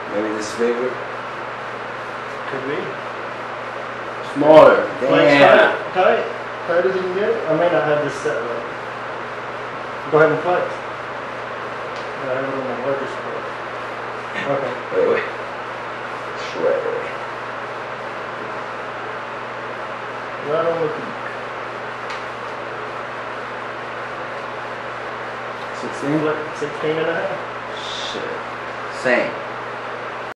Maybe this bigger? Could be. Smaller. Flex Damn. tight. Tight as you can get it. I may not have this set right. Go ahead and flex. I have it on my larger scale. Okay. Wait. Shredder. Right on the peak. 16? 16 and a half. Shit. Same.